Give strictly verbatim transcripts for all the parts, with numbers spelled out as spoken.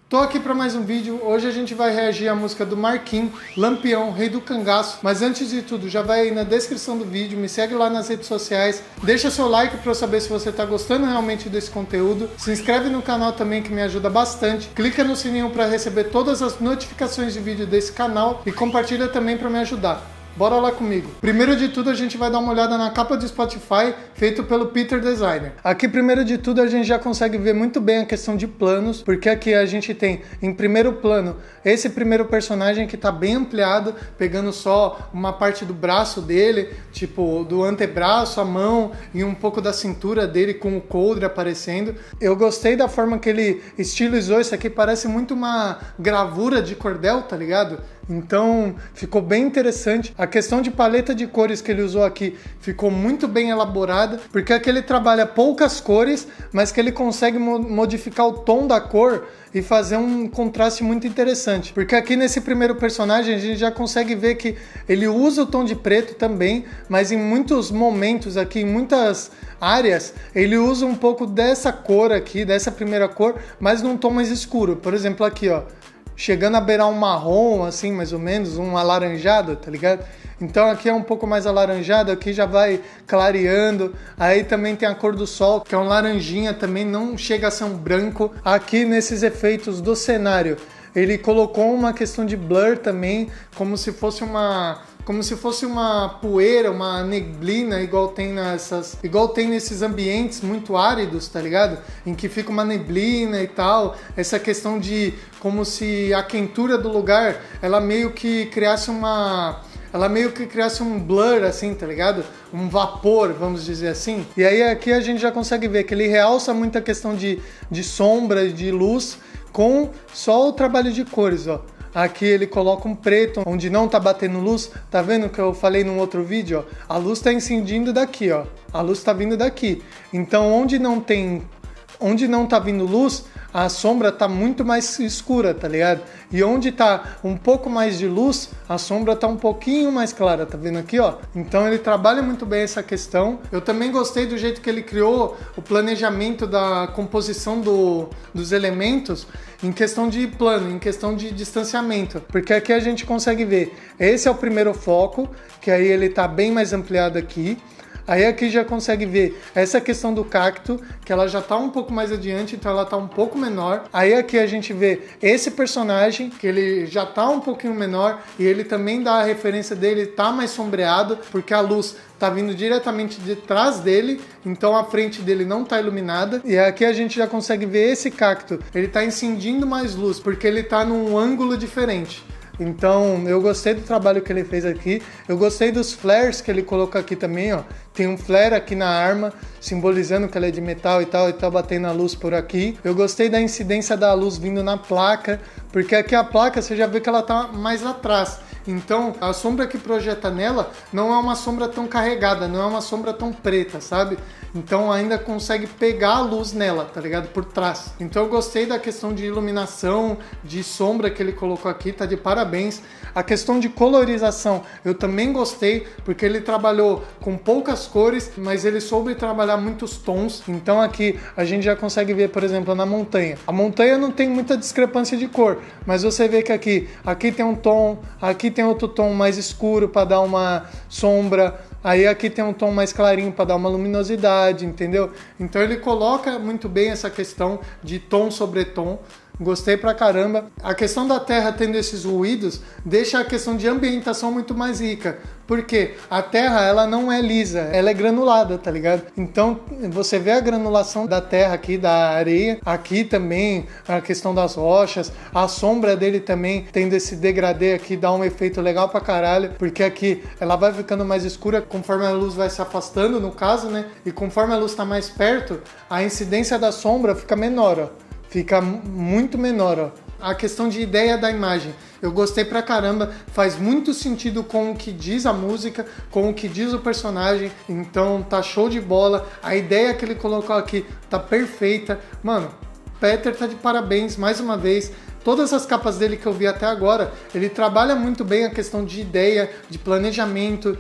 Tô aqui para mais um vídeo. Hoje a gente vai reagir à música do Marquinhos, Lampião, Rei do Cangaço. Mas antes de tudo, já vai aí na descrição do vídeo, me segue lá nas redes sociais, deixa seu like para eu saber se você tá gostando realmente desse conteúdo. Se inscreve no canal também, que me ajuda bastante. Clica no sininho para receber todas as notificações de vídeo desse canal e compartilha também para me ajudar. Bora lá comigo. Primeiro de tudo, a gente vai dar uma olhada na capa do Spotify, feito pelo Peter Designer. Aqui, primeiro de tudo, a gente já consegue ver muito bem a questão de planos, porque aqui a gente tem, em primeiro plano, esse primeiro personagem que tá bem ampliado, pegando só uma parte do braço dele, tipo, do antebraço, a mão e um pouco da cintura dele com o coldre aparecendo. Eu gostei da forma que ele estilizou isso aqui, parece muito uma gravura de cordel, tá ligado? Então ficou bem interessante. A questão de paleta de cores que ele usou aqui ficou muito bem elaborada, porque aqui ele trabalha poucas cores, mas que ele consegue mo- modificar o tom da cor e fazer um contraste muito interessante. Porque aqui nesse primeiro personagem a gente já consegue ver que ele usa o tom de preto também, mas em muitos momentos aqui, em muitas áreas, ele usa um pouco dessa cor aqui, dessa primeira cor, mas num tom mais escuro. Por exemplo, aqui, ó, chegando a beirar um marrom, assim, mais ou menos, um alaranjado, tá ligado? Então aqui é um pouco mais alaranjado, aqui já vai clareando. Aí também tem a cor do sol, que é um laranjinha também, não chega a ser um branco. Aqui nesses efeitos do cenário, ele colocou uma questão de blur também, como se fosse uma... como se fosse uma poeira, uma neblina, igual tem nessas, igual tem nesses ambientes muito áridos, tá ligado? Em que fica uma neblina e tal. Essa questão de como se a quentura do lugar, ela meio que criasse uma... ela meio que criasse um blur, assim, tá ligado? Um vapor, vamos dizer assim. E aí aqui a gente já consegue ver que ele realça muito a questão de, de sombra, de luz, com só o trabalho de cores, ó. Aqui ele coloca um preto, onde não tá batendo luz. Tá vendo que eu falei num outro vídeo, ó? A luz tá incidindo daqui, ó. A luz tá vindo daqui. Então, onde não tem... onde não tá vindo luz, a sombra tá muito mais escura, tá ligado? E onde tá um pouco mais de luz, a sombra tá um pouquinho mais clara, tá vendo aqui, ó? Então ele trabalha muito bem essa questão. Eu também gostei do jeito que ele criou o planejamento da composição do, dos elementos em questão de plano, em questão de distanciamento. Porque aqui a gente consegue ver, esse é o primeiro foco, que aí ele tá bem mais ampliado aqui. Aí aqui já consegue ver essa questão do cacto, que ela já tá um pouco mais adiante, então ela tá um pouco menor. Aí aqui a gente vê esse personagem, que ele já tá um pouquinho menor, e ele também dá a referência dele, tá mais sombreado, porque a luz tá vindo diretamente de trás dele, então a frente dele não tá iluminada. E aqui a gente já consegue ver esse cacto, ele tá incidindo mais luz, porque ele tá num ângulo diferente. Então, eu gostei do trabalho que ele fez aqui. Eu gostei dos flares que ele colocou aqui também, ó. Tem um flare aqui na arma, simbolizando que ela é de metal e tal, e tá batendo a luz por aqui. Eu gostei da incidência da luz vindo na placa, porque aqui a placa você já vê que ela tá mais atrás. Então, a sombra que projeta nela não é uma sombra tão carregada, não é uma sombra tão preta, sabe? Então ainda consegue pegar a luz nela, tá ligado? Por trás. Então eu gostei da questão de iluminação, de sombra que ele colocou aqui, tá de parabéns. A questão de colorização eu também gostei, porque ele trabalhou com poucas cores, mas ele soube trabalhar muitos tons. Então aqui a gente já consegue ver, por exemplo, na montanha. A montanha não tem muita discrepância de cor, mas você vê que aqui, aqui tem um tom, aqui tem outro tom mais escuro para dar uma sombra. Aí aqui tem um tom mais clarinho para dar uma luminosidade, entendeu? Então ele coloca muito bem essa questão de tom sobre tom. Gostei pra caramba. A questão da terra tendo esses ruídos deixa a questão de ambientação muito mais rica. Porque a terra, ela não é lisa, ela é granulada, tá ligado? Então você vê a granulação da terra aqui, da areia. Aqui também a questão das rochas. A sombra dele também tendo esse degradê aqui, dá um efeito legal pra caralho. Porque aqui ela vai ficando mais escura conforme a luz vai se afastando, no caso, né? E conforme a luz tá mais perto, a incidência da sombra fica menor, ó. Fica muito menor, ó. A questão de ideia da imagem, eu gostei pra caramba, faz muito sentido com o que diz a música, com o que diz o personagem, então tá show de bola. A ideia que ele colocou aqui tá perfeita. Mano, Peter tá de parabéns mais uma vez. Todas as capas dele que eu vi até agora, ele trabalha muito bem a questão de ideia, de planejamento,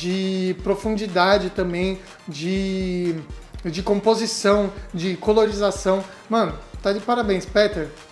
de profundidade também, de, de composição, de colorização. Mano, tá de parabéns, Peter.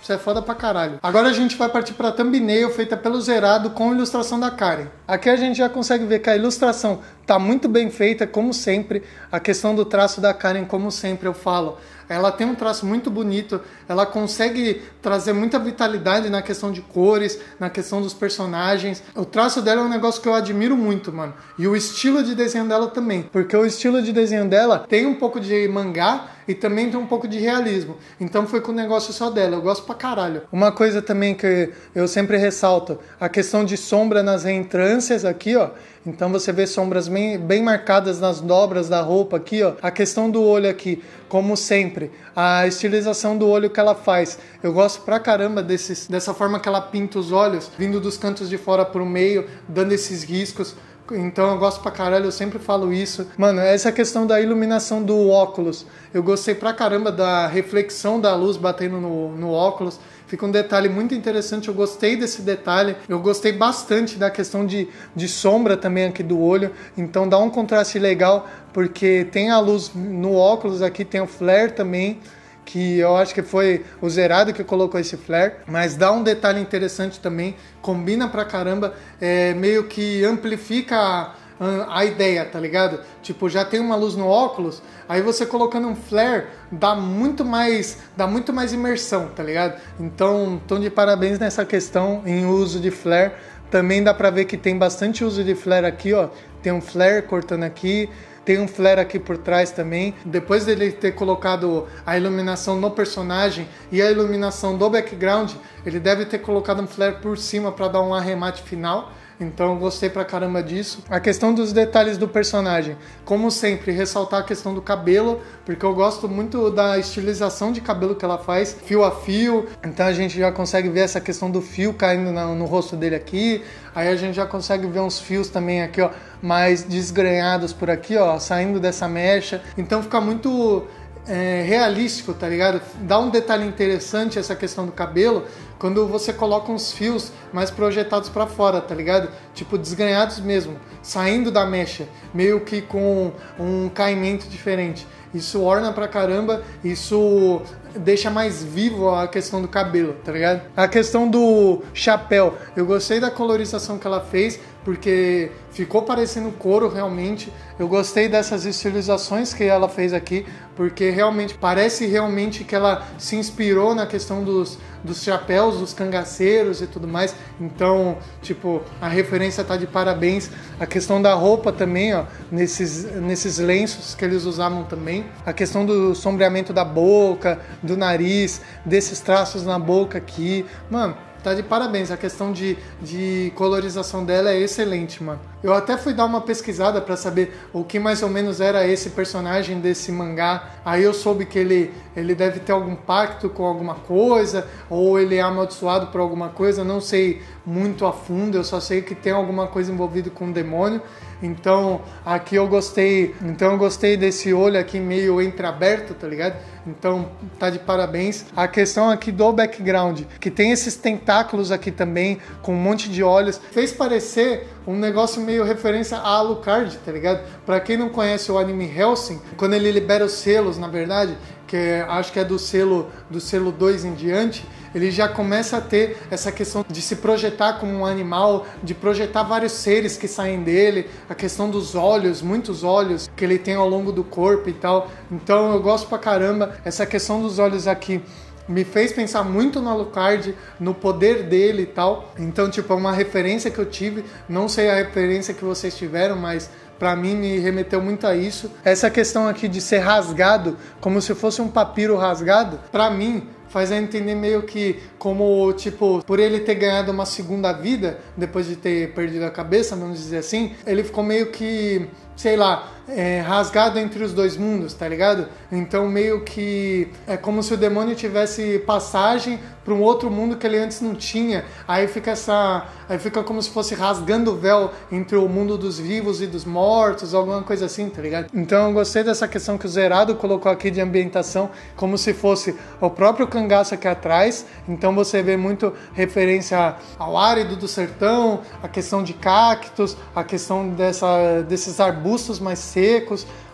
Isso é foda pra caralho. Agora a gente vai partir pra thumbnail feita pelo Zerado com ilustração da Karen. Aqui a gente já consegue ver que a ilustração tá muito bem feita, como sempre. A questão do traço da Karen, como sempre eu falo, ela tem um traço muito bonito, ela consegue trazer muita vitalidade na questão de cores, na questão dos personagens. O traço dela é um negócio que eu admiro muito, mano. E o estilo de desenho dela também, porque o estilo de desenho dela tem um pouco de mangá e também tem um pouco de realismo. Então foi com o negócio só dela, eu gosto pra caralho. Uma coisa também que eu sempre ressalto, a questão de sombra nas reentrâncias aqui, ó. Então você vê sombras bem, bem marcadas nas dobras da roupa aqui, ó. A questão do olho aqui, como sempre, a estilização do olho que ela faz. Eu gosto pra caramba desses, dessa forma que ela pinta os olhos, vindo dos cantos de fora pro meio, dando esses riscos. Então eu gosto pra caralho, eu sempre falo isso. Mano, essa questão da iluminação do óculos, eu gostei pra caramba da reflexão da luz batendo no, no óculos. Fica um detalhe muito interessante, eu gostei desse detalhe. Eu gostei bastante da questão de, de sombra também aqui do olho. Então dá um contraste legal, porque tem a luz no óculos aqui, tem o flare também, que eu acho que foi o Zerado que colocou esse flare, mas dá um detalhe interessante também, combina pra caramba, é, meio que amplifica a, a ideia, tá ligado? Tipo, já tem uma luz no óculos, aí você colocando um flare dá muito mais, dá muito mais imersão, tá ligado? Então, tô de parabéns nessa questão em uso de flare. Também dá pra ver que tem bastante uso de flare aqui, ó, tem um flare cortando aqui, tem um flare aqui por trás também. Depois dele ter colocado a iluminação no personagem e a iluminação do background, ele deve ter colocado um flare por cima para dar um arremate final. Então eu gostei pra caramba disso. A questão dos detalhes do personagem, como sempre, ressaltar a questão do cabelo, porque eu gosto muito da estilização de cabelo que ela faz, fio a fio. Então a gente já consegue ver essa questão do fio caindo no, no rosto dele aqui. Aí a gente já consegue ver uns fios também aqui, ó, mais desgrenhados por aqui, ó, saindo dessa mecha. Então fica muito é, realístico, tá ligado? Dá um detalhe interessante essa questão do cabelo, quando você coloca uns fios mais projetados pra fora, tá ligado? Tipo, desgrenhados mesmo, saindo da mecha, meio que com um caimento diferente. Isso orna pra caramba, isso deixa mais vivo a questão do cabelo, tá ligado? A questão do chapéu, eu gostei da colorização que ela fez, porque ficou parecendo couro realmente. Eu gostei dessas estilizações que ela fez aqui, porque realmente parece realmente que ela se inspirou na questão dos, dos chapéus, dos cangaceiros e tudo mais. Então, tipo, a referência tá de parabéns. A questão da roupa também, ó, nesses, nesses lenços que eles usavam também. A questão do sombreamento da boca, do nariz, desses traços na boca aqui. Mano, tá de parabéns, a questão de, de colorização dela é excelente, mano. Eu até fui dar uma pesquisada pra saber o que mais ou menos era esse personagem desse mangá. Aí eu soube que ele, ele deve ter algum pacto com alguma coisa, ou ele é amaldiçoado por alguma coisa, não sei muito a fundo, eu só sei que tem alguma coisa envolvida com o demônio. Então aqui eu gostei, então eu gostei desse olho aqui meio entreaberto, tá ligado? Então tá de parabéns. A questão aqui do background, que tem esses tentáculos aqui também, com um monte de olhos, fez parecer um negócio meio referência a Alucard, tá ligado? Pra quem não conhece o anime Hellsing, quando ele libera os selos, na verdade, que é, acho que é do selo do selo dois em diante, ele já começa a ter essa questão de se projetar como um animal, de projetar vários seres que saem dele, a questão dos olhos, muitos olhos que ele tem ao longo do corpo e tal. Então eu gosto pra caramba. Essa questão dos olhos aqui me fez pensar muito no Alucard, no poder dele e tal. Então, tipo, é uma referência que eu tive. Não sei a referência que vocês tiveram, mas pra mim me remeteu muito a isso. Essa questão aqui de ser rasgado, como se fosse um papiro rasgado, pra mim faz a entender meio que como, tipo, por ele ter ganhado uma segunda vida, depois de ter perdido a cabeça, vamos dizer assim, ele ficou meio que, sei lá, é, rasgado entre os dois mundos, tá ligado? Então meio que é como se o demônio tivesse passagem para um outro mundo que ele antes não tinha. Aí fica essa, aí fica como se fosse rasgando o véu entre o mundo dos vivos e dos mortos, alguma coisa assim, tá ligado? Então eu gostei dessa questão que o Zerado colocou aqui de ambientação, como se fosse o próprio cangaço aqui atrás. Então você vê muito referência ao árido do sertão, a questão de cactos, a questão dessa, desses arbustos mais secos,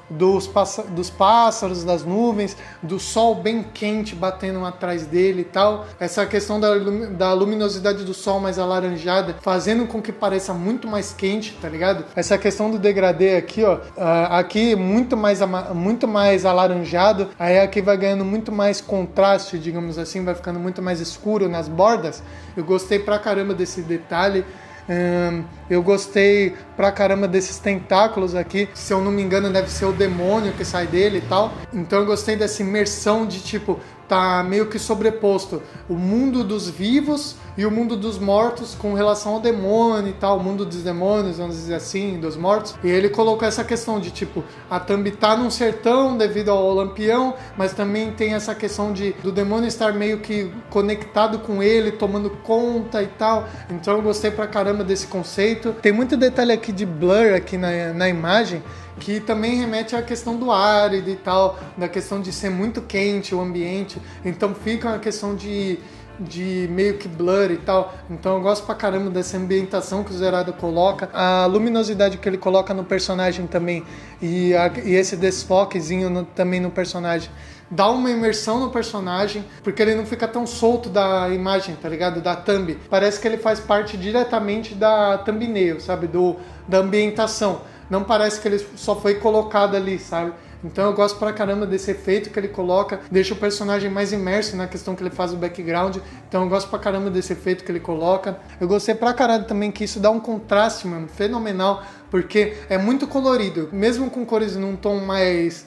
dos, passa, dos pássaros, das nuvens, do sol bem quente batendo atrás dele e tal. Essa questão da, da luminosidade do sol mais alaranjada, fazendo com que pareça muito mais quente, tá ligado? Essa questão do degradê aqui, ó, aqui muito mais, muito mais alaranjado, aí aqui vai ganhando muito mais contraste, digamos assim, vai ficando muito mais escuro nas bordas. Eu gostei pra caramba desse detalhe. Hum, eu gostei pra caramba desses tentáculos aqui. Se eu não me engano, deve ser o demônio que sai dele e tal. Então eu gostei dessa imersão de tipo, tá meio que sobreposto o mundo dos vivos e o mundo dos mortos com relação ao demônio e tal, o mundo dos demônios, vamos dizer assim, dos mortos. E ele colocou essa questão de tipo, a Thumb tá num sertão devido ao Lampião, mas também tem essa questão de do demônio estar meio que conectado com ele, tomando conta e tal. Então eu gostei pra caramba desse conceito. Tem muito detalhe aqui de blur aqui na, na imagem, que também remete à questão do árido e tal, da questão de ser muito quente o ambiente, então fica uma questão de, de meio que blur e tal. Então eu gosto pra caramba dessa ambientação que o Zerado coloca, a luminosidade que ele coloca no personagem também, e, a, e esse desfoquezinho no, também no personagem, dá uma imersão no personagem, porque ele não fica tão solto da imagem, tá ligado? Da thumb. Parece que ele faz parte diretamente da thumbnail, sabe? Do, da ambientação. Não parece que ele só foi colocado ali, sabe? Então eu gosto pra caramba desse efeito que ele coloca, deixa o personagem mais imerso na questão que ele faz o background. Então eu gosto pra caramba desse efeito que ele coloca. Eu gostei pra caramba também que isso dá um contraste, mano, fenomenal, porque é muito colorido. Mesmo com cores num tom mais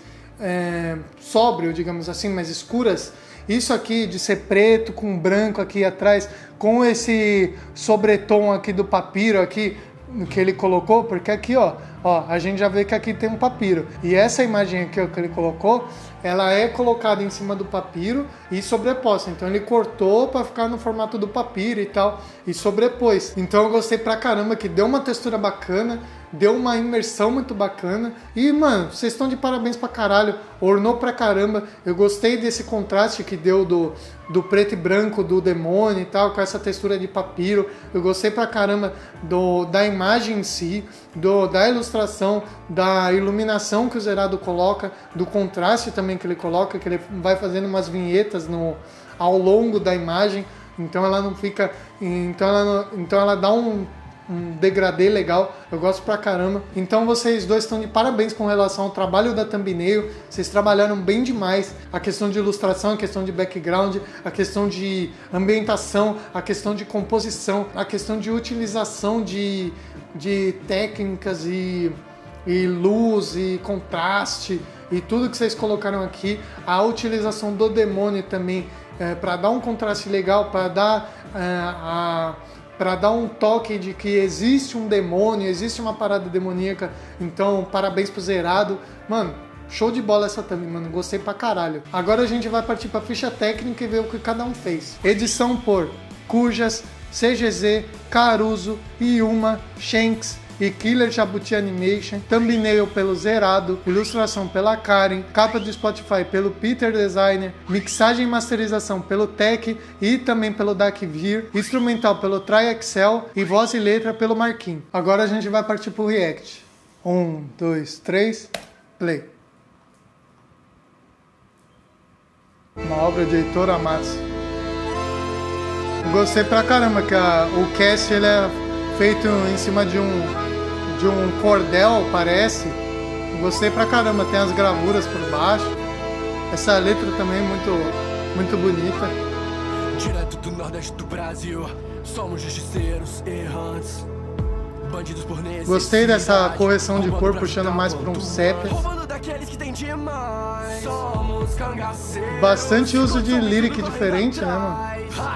é, sóbrio, digamos assim, mais escuras, isso aqui de ser preto com branco aqui atrás, com esse sobretom aqui do papiro aqui, que ele colocou, porque aqui, ó, ó, a gente já vê que aqui tem um papiro. E essa imagem aqui, ó, que ele colocou, ela é colocada em cima do papiro e sobreposta. Então ele cortou para ficar no formato do papiro e tal, e sobrepôs. Então eu gostei pra caramba, que deu uma textura bacana, deu uma imersão muito bacana. E, mano, vocês estão de parabéns pra caralho. Ornou pra caramba. Eu gostei desse contraste que deu do, do preto e branco do demônio e tal, com essa textura de papiro. Eu gostei pra caramba do, da imagem em si, do, da ilustração, da iluminação que o Zerado coloca, do contraste também que ele coloca, que ele vai fazendo umas vinhetas no, ao longo da imagem. Então ela não fica... Então ela, então ela dá um... um degradê legal, eu gosto pra caramba. Então vocês dois estão de parabéns com relação ao trabalho da thumbnail, vocês trabalharam bem demais a questão de ilustração, a questão de background, a questão de ambientação, a questão de composição, a questão de utilização de, de técnicas e, e luz e contraste e tudo que vocês colocaram aqui, a utilização do demônio também, é, para dar um contraste legal, para dar é, a para dar um toque de que existe um demônio, existe uma parada demoníaca. Então, parabéns pro Zerado. Mano, show de bola essa thumb, mano. Gostei pra caralho. Agora a gente vai partir pra ficha técnica e ver o que cada um fez. Edição por Cujas, C G Z, Caruso, Yuma, Shanks e Killer Jabuti Animation, thumbnail pelo Zerado, ilustração pela Karen, capa do Spotify pelo Peter Designer, mixagem e masterização pelo Tech e também pelo Darkveer, instrumental pelo TryExcel e voz e letra pelo Marquinhos. Agora a gente vai partir pro React. Um, dois, três, play. Uma obra de Heitor Amatsu. Gostei pra caramba que a, o cast ele é feito em cima de um de um cordel, parece. Gostei pra caramba, tem as gravuras por baixo. Essa letra também é muito, muito bonita. Direto do Nordeste do Brasil, somos justiceiros errantes, bandidos por necessidade. Gostei dessa correção de cor, puxando mais pra um sépia. Bastante uso de lyric diferente, né, mano?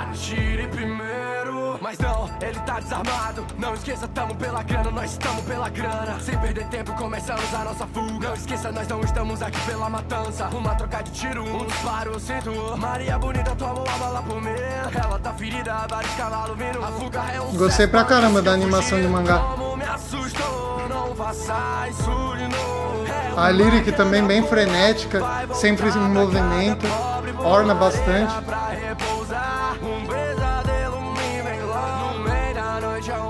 Mas não, ele tá desarmado. Não esqueça, tamo pela grana, nós estamos pela grana. Sem perder tempo, começamos a nossa fuga. Não esqueça, nós não estamos aqui pela matança. Uma troca de tiro, um disparo, eu sinto. Maria bonita, tomou a bala por mim. Ela tá ferida, vários cavalos vindo. A fuga é um. Gostei pra caramba da animação de mangá. Como me assustou, não faça isso de novo. A lyric também bem frenética, sempre em movimento, orna bastante.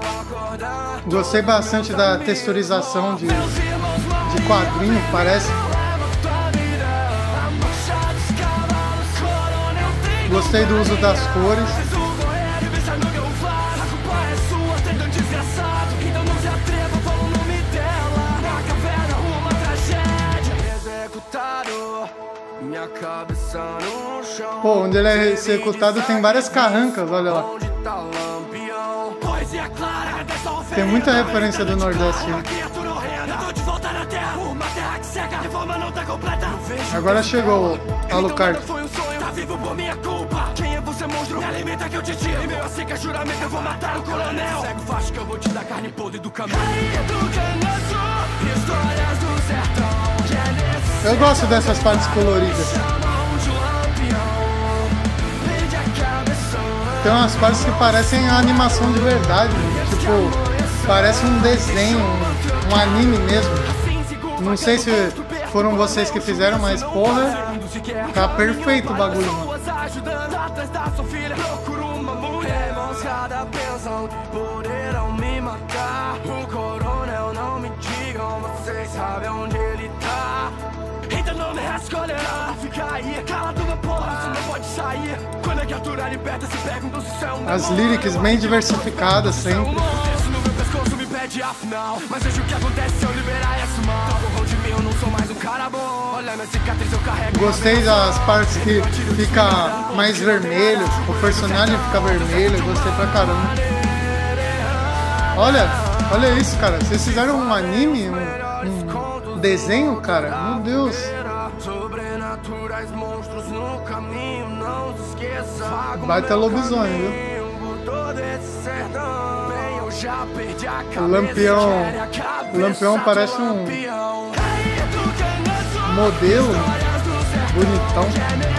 Gostei bastante da texturização de, de quadrinho, parece. Gostei do uso das cores. Minha cabeça no chão. Pô, onde ele é executado tem várias carrancas, olha lá. Tem muita referência do Nordeste. Agora chegou o Alucard. Quem é você, monstro? Me alimenta que eu te tiro. E meu assim que juramento eu vou matar o coronel. Segue o facho que eu vou te dar carne podre do caminho. Histórias do sertão. Eu gosto dessas partes coloridas. Tem umas partes que parecem a animação de verdade, tipo, parece um desenho, um, um anime mesmo. Não sei se foram vocês que fizeram, mas porra, tá perfeito o bagulho, mano. Então não me escolherá pra ficar aí. Cala tua porra, você não pode sair. Quando a criatura liberta, se pergunta se é um As lyrics bem diversificadas sempre. Isso no meu pescoço me pede afinal. Mas veja o que acontece se eu liberar essa mão. Tá bom de mim, eu não sou mais um cara bom. Olha minha cicatriz, eu carrego. Gostei das partes que fica mais vermelho, o personagem fica vermelho, gostei pra caramba. Olha, olha isso, cara. Vocês fizeram um anime, um, um desenho, cara? Meu Deus. Sobrenaturais monstros no caminho, não se esqueça. Baita lobisomem, viu? O Lampião, o Lampião parece um modelo bonitão.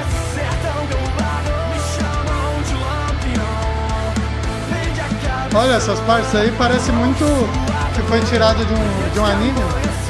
Olha, essas partes aí parece muito que foi tirado de um, de um anime.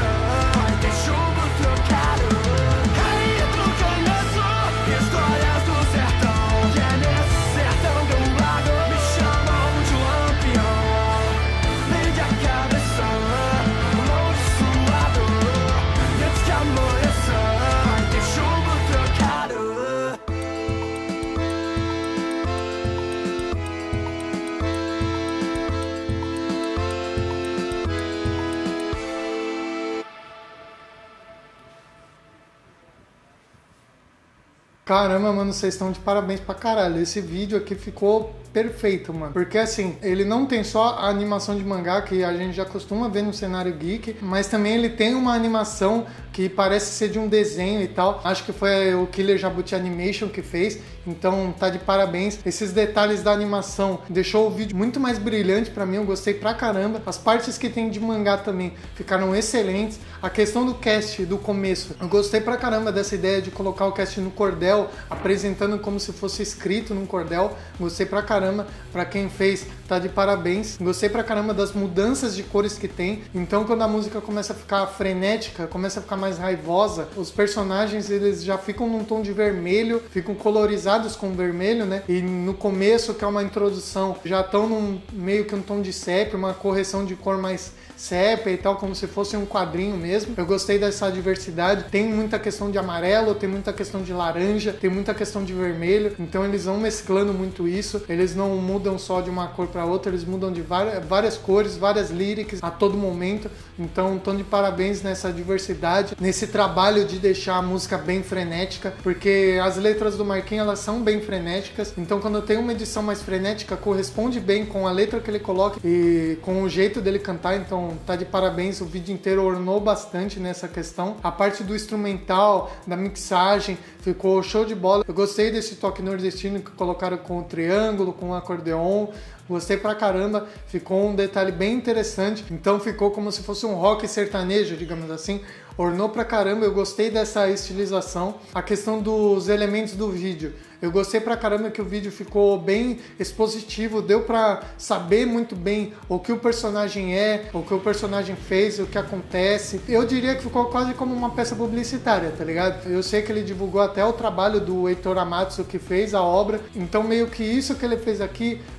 Caramba, mano, vocês estão de parabéns pra caralho. Esse vídeo aqui ficou perfeito, mano. Porque assim, ele não tem só a animação de mangá que a gente já costuma ver no cenário geek, mas também ele tem uma animação que parece ser de um desenho e tal. Acho que foi o Killer Jabuti Animation que fez, então tá de parabéns. Esses detalhes da animação deixou o vídeo muito mais brilhante pra mim, eu gostei pra caramba. As partes que tem de mangá também ficaram excelentes. A questão do cast do começo, eu gostei pra caramba dessa ideia de colocar o cast no cordel, apresentando como se fosse escrito num cordel. Gostei pra caramba, pra quem fez tá de parabéns. Gostei pra caramba das mudanças de cores que tem. Então quando a música começa a ficar frenética, começa a ficar mais raivosa, os personagens eles já ficam num tom de vermelho, ficam colorizados com vermelho, né? E no começo, que é uma introdução, já estão num meio que um tom de sépia, uma correção de cor mais sépia e tal, como se fosse um quadrinho mesmo. Eu gostei dessa diversidade. Tem muita questão de amarelo, tem muita questão de laranja, tem muita questão de vermelho. Então eles vão mesclando muito isso. Eles não mudam só de uma cor para outra, eles mudam de várias, várias cores, várias lyrics a todo momento. Então estão de parabéns nessa diversidade, nesse trabalho de deixar a música bem frenética, porque as letras do Marquinhos elas são bem frenéticas. Então quando tem uma edição mais frenética, corresponde bem com a letra que ele coloca e com o jeito dele cantar. Então tá de parabéns, o vídeo inteiro ornou bastante nessa questão. A parte do instrumental, da mixagem, ficou show de bola. Eu gostei desse toque nordestino que colocaram com o triângulo, com o acordeon. Gostei pra caramba, ficou um detalhe bem interessante. Então ficou como se fosse um rock sertanejo, digamos assim. Ornou pra caramba, eu gostei dessa estilização. A questão dos elementos do vídeo, eu gostei pra caramba que o vídeo ficou bem expositivo, deu pra saber muito bem o que o personagem é, o que o personagem fez, o que acontece. Eu diria que ficou quase como uma peça publicitária, tá ligado? Eu sei que ele divulgou até o trabalho do Heitor Amatsu que fez a obra, então meio que isso que ele fez aqui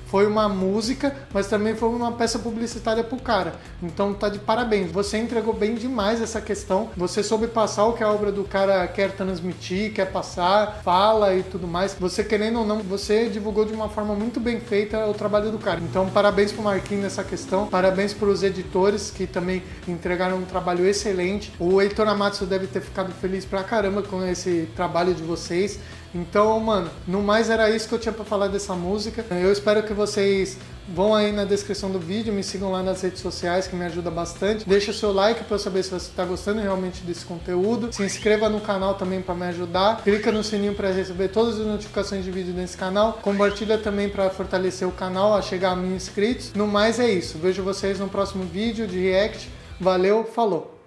foi uma música, mas também foi uma peça publicitária pro cara. Então tá de parabéns. Você entregou bem demais essa questão. Você soube passar o que a obra do cara quer transmitir, quer passar, fala e tudo mais. Você querendo ou não, você divulgou de uma forma muito bem feita o trabalho do cara. Então parabéns pro Marquinhos nessa questão. Parabéns pros editores que também entregaram um trabalho excelente. O Heitor Amatsu deve ter ficado feliz pra caramba com esse trabalho de vocês. Então, mano, no mais era isso que eu tinha pra falar dessa música. Eu espero que vocês vão aí na descrição do vídeo, me sigam lá nas redes sociais, que me ajuda bastante. Deixa o seu like pra eu saber se você tá gostando realmente desse conteúdo. Se inscreva no canal também pra me ajudar. Clica no sininho pra receber todas as notificações de vídeo desse canal. Compartilha também pra fortalecer o canal, a chegar a mil inscritos. No mais é isso. Vejo vocês no próximo vídeo de react. Valeu, falou!